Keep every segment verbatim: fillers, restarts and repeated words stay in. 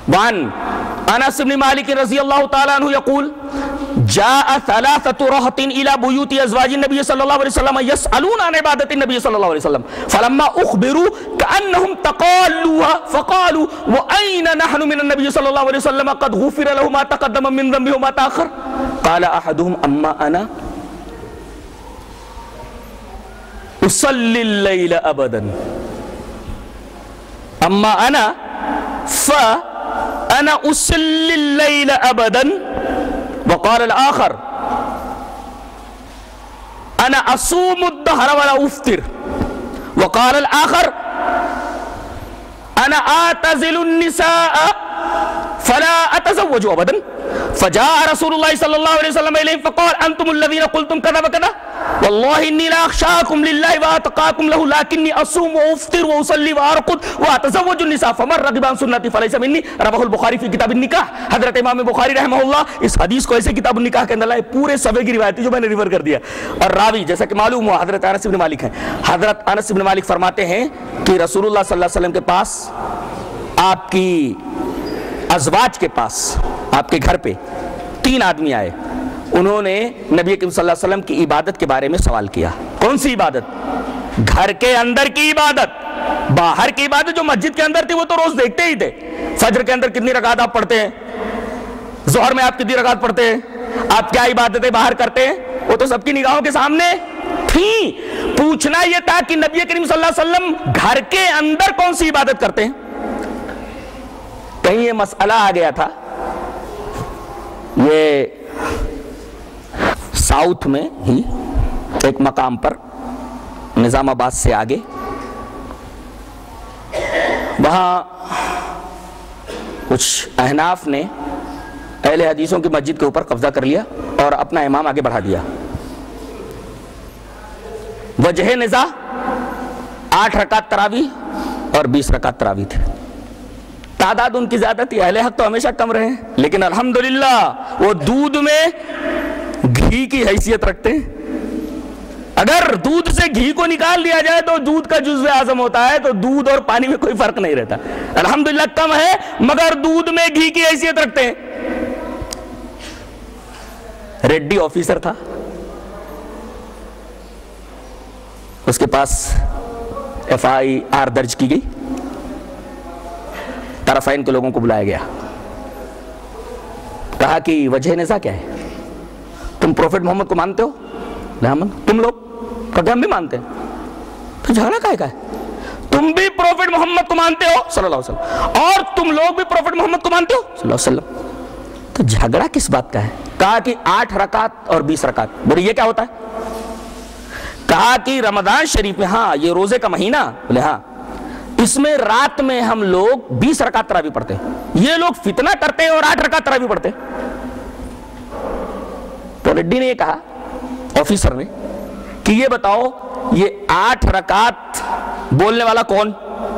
وعن انس بن مالک رضی اللہ تعالی عنہ یقول جاء ثلاثة رهط الى بيوت ازواج النبي صلى الله عليه وسلم يسألون عن عبادة النبي صلى الله عليه وسلم فلما اخبروا كأنهم تقالوها فقالوا واين نحن من النبي صلى الله عليه وسلم قد غفر له ما تقدم من ذنبه وما تأخر قال احدهم اما انا اصلي الليل ابدا اما انا فانا اصلي الليل ابدا وقال الآخر أنا أصوم الدهر ولا أفطر وقال الآخر أنا أعتزل النساء فلا أتزوج أبدا فجاء رسول الله صلى الله عليه وسلم إليهم فقال أنتم الذين قلتم كذا وكذا والله إني لا أخشاكم لله وأتقاكم له لكني أصوم وأفطر وأصلي وأرقد وأتزوج النساء فمن رغب عن سنتي فليس مني رواه البخاری فی کتاب النکاح. حضرت امام بخاری رحمہ اللہ اس حدیث کو ایسے کتاب النکاح کے اندر لائے پورے صفحے کی روایت جو میں نے ریفر کر دیا. اور راوی جیسا کہ معلوم ہوا حضرت انس بن مالک ہیں. حضرت انس بن مالک فرماتے ہیں کہ رسول اللہ صلی اللہ علیہ وسلم کے پاس آپ کی ازواج کے پاس آپ کے گھر پہ تین آدمی آئے. انہوں نے نبی کریم صلی اللہ علیہ وسلم کی عبادت کے بارے میں سوال کیا. کون سی عبادت؟ گھر کے اندر کی عبادت. باہر کی عبادت جو مسجد کے اندر تھی وہ تو روز دیکھتے ہی تھے. فجر کے اندر کتنی رکعت آپ پڑھتے ہیں, ظہر میں آپ کتنی رکعت پڑھتے ہیں, آپ کیا عبادتیں باہر کرتے ہیں, وہ تو سب کی نگاہوں کے سامنے تھیں. پوچھنا یہ تھا کہ نبی کریم صلی اللہ علیہ وسلم گھر کے اندر کون سی عبادت کرتے ہیں. کہیں یہ مسئلہ آ گیا تھا, یہ ساؤتھ میں ہی ایک مقام پر نظام آباد سے آگے, وہاں کچھ احناف نے اہل حدیثوں کی مسجد کے اوپر قبضہ کر لیا اور اپنا امام آگے بڑھا دیا. وجہ نزاع آٹھ رکعت تراویح اور بیس رکعت تراویح تھے. تعداد ان کی زیادہ تھی, اہل حق تو ہمیشہ کم رہے ہیں, لیکن الحمدللہ وہ دودھ میں گھی کی حیثیت رکھتے ہیں. اگر دودھ سے گھی کو نکال دیا جائے تو دودھ کا جزو اعظم ہوتا ہے, تو دودھ اور پانی میں کوئی فرق نہیں رہتا. الحمدللہ کم ہے مگر دودھ میں گھی کی حیثیت رکھتے ہیں. ریڈی آفیسر تھا, اس کے پاس ایف آئی آر درج کی گئی, طرفین کے لوگوں کو بلایا گیا, کہا کہ وجہ نزاع کیا ہے, تم پروفیٹ محمد کو مانتے ہو؟ تم لوگ کہ ہم بھی مانتے ہیں. تو جھگڑا کائے کا ہے؟ تم بھی پروفیٹ محمد کو مانتے ہو صلی اللہ علیہ وسلم اور تم لوگ بھی پروفیٹ محمد کو مانتے ہو صلی اللہ علیہ وسلم, تو جھگڑا کس بات کا ہے؟ کہا کہ آٹھ رکعت اور بیس رکعت. بولے یہ کیا ہوتا ہے؟ کہا کہ رمضان شریف میں, ہاں یہ روزے کا مہینہ, بولے ہاں, اس میں رات میں ہم لوگ بیس رکعت تراویح پڑھتے ہیں, یہ لوگ فتنہ کرتے ہیں اور آٹھ رکعت تراویح پڑھتے ہیں. تو ریڈی نے یہ کہا, آفیسر نے, کہ یہ بتاؤ یہ آٹھ رکعت بولنے والا کون,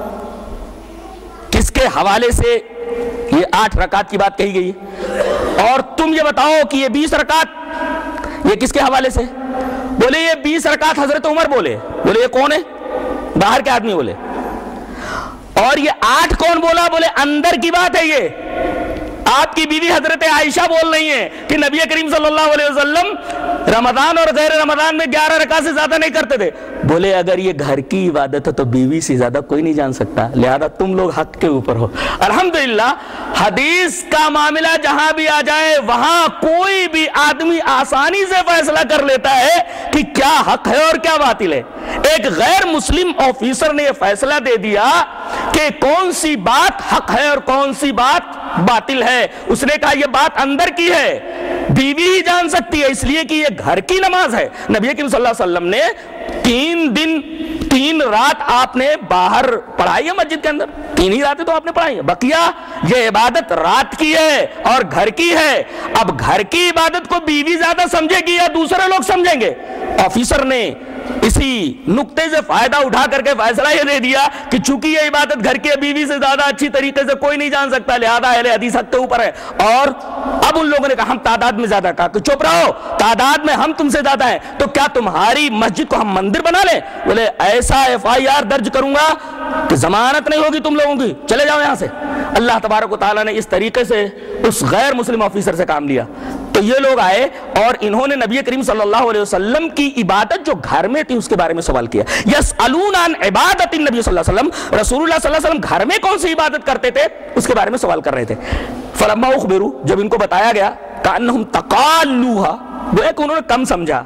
کس کے حوالے سے یہ آٹھ رکعت کی بات کہی گئی ہے, اور تم یہ بتاؤ کہ یہ بیس رکعت یہ کس کے حوالے سے. بولے یہ بیس رکعت حضرت عمر بولے. بولے یہ کون ہے؟ باہر کے آدمی بولے. اور یہ آٹھ کون بولا؟ بولے اندر کی بات ہے, یہ آپ کی بیوی حضرت عائشہ بول رہی ہیں کہ نبی کریم صلی اللہ علیہ وسلم رمضان اور غیر رمضان میں گیارہ رکعت سے زیادہ نہیں کرتے تھے. بولے اگر یہ گھر کی عبادت ہے تو بیوی سے زیادہ کوئی نہیں جان سکتا, لہذا تم لوگ حق کے اوپر ہو. الحمدللہ حدیث کا معاملہ جہاں بھی آ جائے وہاں کوئی بھی آدمی آسانی سے فیصلہ کر لیتا ہے کہ کیا حق ہے اور کیا باطل ہے. ایک غیر مسلم آفیسر نے یہ فیصلہ دے دیا کہ کون سی بات حق ہے اور کون سی بات باطل ہے. اس نے کہا یہ بات اندر کی ہے, بیوی ہی جان سکتی ہے, اس لیے کہ یہ گھر کی نماز ہے. نبی کریم صلی اللہ علیہ وسلم نے تین دن تین رات آپ نے باہر پڑھائی ہے مسجد کے اندر, تین ہی راتیں تو آپ نے پڑھائی ہے, بقیہ یہ عبادت رات کی ہے اور گھر کی ہے. اب گھر کی عبادت کو بیوی زیادہ سمجھے گی یا دوسرے لوگ سمجھیں گے؟ آفیسر نے اسی نقطے سے فائدہ اٹھا کر کے فیصلہ یہ دے دیا کہ چونکہ یہ عبادت گھر کی بیوی سے زیادہ اچھی طریقے سے کوئی نہیں جان سکتا، لہذا اہل حدیث حق کے اوپر ہے۔ اور اب ان لوگوں نے کہا ہم تعداد میں زیادہ، کہا کہ چپ رہو، تعداد میں ہم تم سے زیادہ ہیں تو کیا تمہاری مسجد کو ہم مندر بنا لیں؟ بولے ایسا ایف آئی آر درج کروں گا کہ ضمانت نہیں ہوگی تم لوگوں کی، چلے جاؤ یہاں سے۔ اللہ تبارک و تعالیٰ نے اس طریقے سے اس غیر مسلم آفیسر سے کام لیا۔ تو یہ لوگ آئے اور انہوں نے نبی کریم صلی اللہ علیہ وسلم کی عبادت جو گھر میں تھی اس کے بارے میں سوال کیا۔ یسألون عن عبادت النبی صلی اللہ علیہ وسلم، رسول اللہ صلی اللہ علیہ وسلم گھر میں کون سی عبادت کرتے تھے اس کے بارے میں سوال کر رہے تھے۔ فلما اخبروا، جب ان کو بتایا گیا، کأنہم تقالوها، گویا کہ انہوں نے کم سمجھا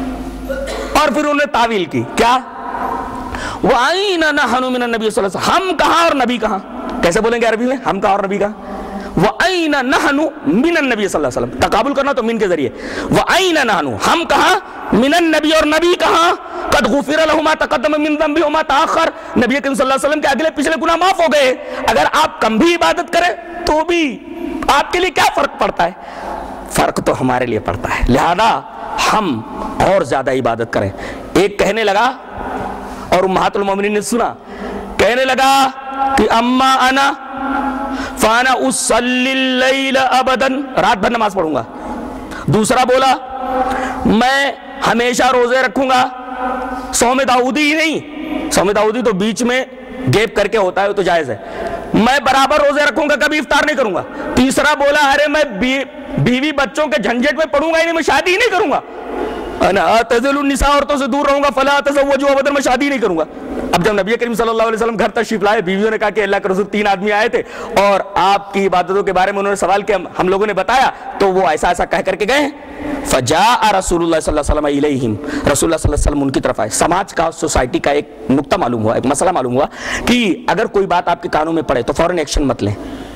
اور پھر انہوں نے تعویل کی، کیا؟ وَأَيْنَ نَحْنُ مِنَ النَّبِيِّ صلی اللہ علیہ وسلم، ہم کہاں اور نبی کہاں؟ کیسے بولیں گے عربی میں؟ ہم کہاں اور نبی کہاں؟ وَأَيْنَ نَحْنُ مِنَ النَّبِيِّ صلی اللہ علیہ وسلم، تقابل کرنا تو من کے ذریعے، وَأَيْنَ نَحْنُ، ہم کہاں، من النبی، اور نبی کہاں، قد غفر له ما تقدم من ذنبه وما تاخر، نبی کریم صلی اللہ علیہ وسلم کے اگلے پچھلے گناہ معاف ہو گئے۔ اگر آپ کم بھی عبادت کریں تو بھی آپ کے لیے کیا فرق پڑتا ہے؟ فرق تو ہمارے لیے پڑتا ہے، لہذا ہم اور زیادہ عبادت کریں۔ ایک کہنے لگا اور امہات المومنین نے سنا، کہنے لگا کہ اما انا فانا اصلی اللیل ابدا، رات بھر نماز پڑھوں گا۔ دوسرا بولا میں ہمیشہ روزے رکھوں گا، صوم داؤدی ہی نہیں، صوم داؤدی تو بیچ میں گیپ کر کے ہوتا ہے تو جائز ہے، میں برابر روزے رکھوں گا، کبھی افطار نہیں کروں گا۔ تیسرا بولا ارے میں بیوی بچوں کے جھنجھٹ میں پڑوں گا ہی نہیں، میں شادی ہی نہیں کروں گا، انا اعتزل النساء، عورتوں سے دور رہوں گا، فلا اتزوج ابدا، میں شادی نہیں کروں گا۔ اب جب نبی کریم صلی اللہ علیہ وسلم گھر تشریف لائے، بیویوں نے کہا کہ اللہ کے رسول تین آدمی آئے تھے اور آپ کی عبادتوں کے بارے میں انہوں نے سوال کیا، ہم لوگوں نے بتایا تو وہ ایسا ایسا کہہ کر کے گئے۔ فجاء رسول اللہ صلی اللہ علیہ وسلم الیہم، رسول اللہ صلی اللہ علیہ وسلم ان کی طرف آئے۔ سماج کا، سوسائٹی کا ایک نقطہ معلوم ہوا، ایک مسئلہ معلوم ہوا کہ اگر کوئی بات آپ کے کانوں میں پڑے تو فوراً ایکشن مت لیں۔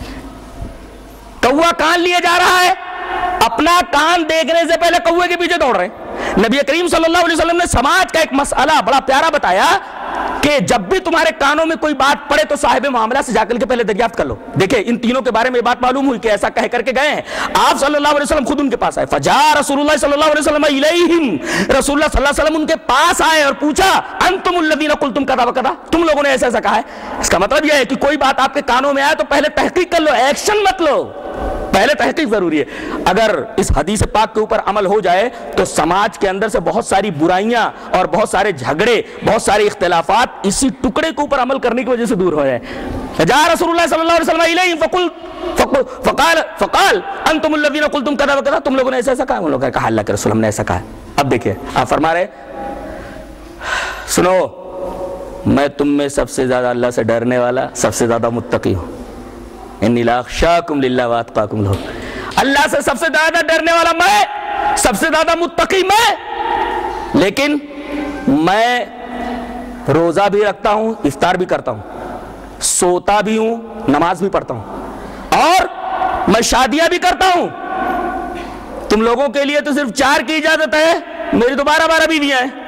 کوا کان لیے جا رہا ہے، اپنا کان دیکھنے سے پہلے کوے کے پیچھے دوڑ رہے ہیں۔ نبی کریم صلی اللہ علیہ وسلم نے سماج کا ایک مسئلہ بڑا پیارا بتایا کہ جب بھی تمہارے کانوں میں کوئی بات پڑے تو صاحب معاملہ سے جا کر کے پہلے دریافت کر لو۔ دیکھیں ان تینوں کے بارے میں بات معلوم ہوئی کہ ایسا کہہ کر کے گئے ہیں، آپ صلی اللہ علیہ وسلم خود ان کے پاس آئے۔ فجاء رسول اللہ صلی اللہ علیہ وسلم الیہم، رسول اللہ صلی اللہ علیہ وسلم ان کے پاس آئے اور پوچھا انتم الذین قلتم کذا وکذا، تم لوگوں نے ایسا ایسا کہا ہے۔ اس کا مطلب یہ ہے کہ کوئی بات آپ کے کانوں میں آئے تو پہلے تحقیق کر لو، ایکشن مت لو، پہلے تحقیق ضروری ہے۔ اگر اس حدیث پاک کے اوپر عمل ہو جائے تو سماج کے اندر سے بہت ساری برائیاں اور بہت سارے جھگڑے، بہت سارے اختلافات اسی ٹکڑے کے اوپر عمل کرنے کی وجہ سے دور ہو جائے۔ جاء رسول اللہ صلی اللہ علیہ وسلم الیہم فقل فقال فقال انتم الذین قلتم کذا وکذا، تم لوگوں نے ایسا ایسا کہا۔ ان لوگوں نے کہا اللہ کے رسول ہم نے ایسا کہا۔ اب دیکھیں آپ فرما رہے سنو، میں تم میں سب سے زیادہ اللہ سے ڈرنے والا، سب سے زیادہ متقی ہوں، انی لاخشاکم للہ واتقاکم لہ، اللہ سے سب سے زیادہ ڈرنے والا میں، سب سے زیادہ متقی میں، لیکن میں روزہ بھی رکھتا ہوں، افطار بھی کرتا ہوں، سوتا بھی ہوں، نماز بھی پڑھتا ہوں، اور میں شادیاں بھی کرتا ہوں۔ تم لوگوں کے لیے تو صرف چار کی اجازت ہے، میری تو بارہ بارہ بیویاں ہیں،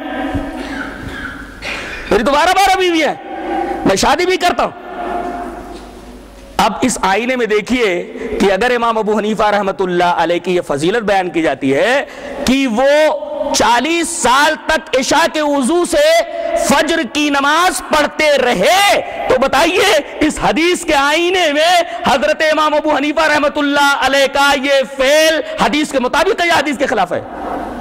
میری تو بارہ بارہ بیویاں ہیں، میں شادی بھی کرتا ہوں۔ اب اس آئینے میں دیکھیے کہ اگر امام ابو حنیفہ رحمت اللہ علیہ کی یہ فضیلت بیان کی جاتی ہے کہ وہ چالیس سال تک عشاء کے وضو سے فجر کی نماز پڑھتے رہے، تو بتائیے اس حدیث کے آئینے میں حضرت امام ابو حنیفہ رحمت اللہ علیہ کا یہ فعل حدیث کے مطابق یا حدیث کے خلاف ہے؟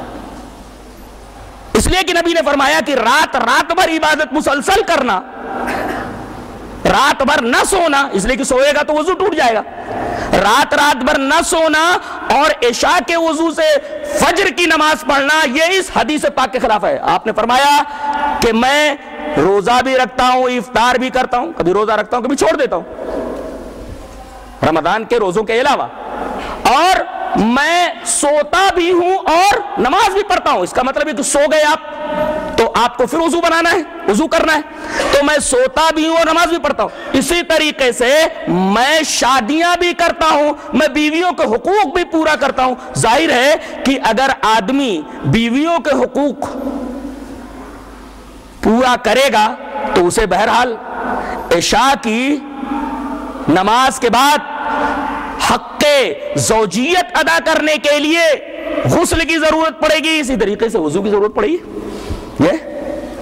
اس لیے کہ نبی نے فرمایا کہ رات رات بھر عبادت مسلسل کرنا، رات بھر نہ سونا، اس لیے کہ سوئے گا تو وضو ٹوٹ جائے گا، رات رات بھر نہ سونا اور عشاء کے وضو سے فجر کی نماز پڑھنا، یہ اس حدیث پاک کے خلاف ہے۔ آپ نے فرمایا کہ میں روزہ بھی رکھتا ہوں، افطار بھی کرتا ہوں، کبھی روزہ رکھتا ہوں کبھی چھوڑ دیتا ہوں رمضان کے روزوں کے علاوہ، اور میں سوتا بھی ہوں اور نماز بھی پڑھتا ہوں۔ اس کا مطلب ہے کہ سو گئے آپ تو آپ کو پھر وضو بنانا ہے، وضو کرنا ہے، تو میں سوتا بھی ہوں اور نماز بھی پڑھتا ہوں۔ اسی طریقے سے میں شادیاں بھی کرتا ہوں، میں بیویوں کے حقوق بھی پورا کرتا ہوں۔ ظاہر ہے کہ اگر آدمی بیویوں کے حقوق پورا کرے گا تو اسے بہرحال عشاء کی نماز کے بعد حق زوجیت ادا کرنے کے لیے غسل کی ضرورت پڑے گی، اسی طریقے سے وضو کی ضرورت پڑے گی۔ یہ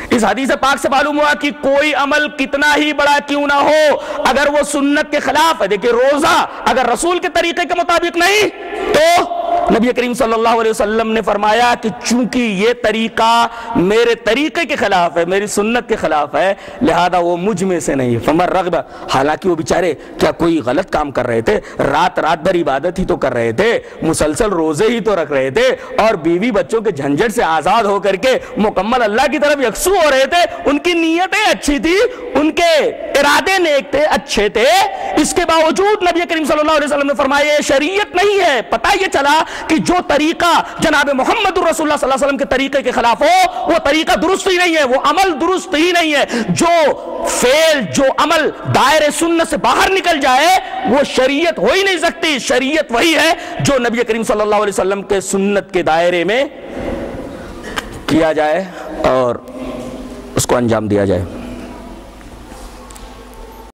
اس حدیث پاک سے معلوم ہوا کہ کوئی عمل کتنا ہی بڑا کیوں نہ ہو اگر وہ سنت کے خلاف ہے، دیکھیں روزہ اگر رسول کے طریقے کے مطابق نہیں تو نبی کریم صلی اللہ علیہ وسلم نے فرمایا کہ چونکہ یہ طریقہ میرے طریقے کے خلاف ہے، میری سنت کے خلاف ہے، لہذا وہ مجھ میں سے نہیں۔ فمن رغب، حالانکہ وہ بیچارے کیا کوئی غلط کام کر رہے تھے، رات رات بھر عبادت ہی تو کر رہے تھے، مسلسل روزے ہی تو رکھ رہے تھے، اور بیوی بچوں کے جھنجھٹ سے آزاد ہو کر کے مکمل اللہ کی طرف یکسو ہو رہے تھے، ان کی نیتیں اچھی تھی، ان کے ارادے نیک تھے، اچھے تھے، اس کے باوجود نبی کریم صلی اللہ علیہ وسلم نے فرمایا یہ شریعت نہیں ہے۔ پتہ یہ چلا کہ جو طریقہ جناب محمد رسول اللہ صلی اللہ علیہ وسلم کے طریقے کے خلاف ہو وہ طریقہ درست ہی نہیں ہے، وہ عمل درست ہی نہیں ہے۔ جو فعل، جو عمل دائرے سنت سے باہر نکل جائے وہ شریعت ہو ہی نہیں سکتی۔ شریعت وہی ہے جو نبی کریم صلی اللہ علیہ وسلم کے سنت کے دائرے میں کیا جائے اور اس کو انجام دیا جائے۔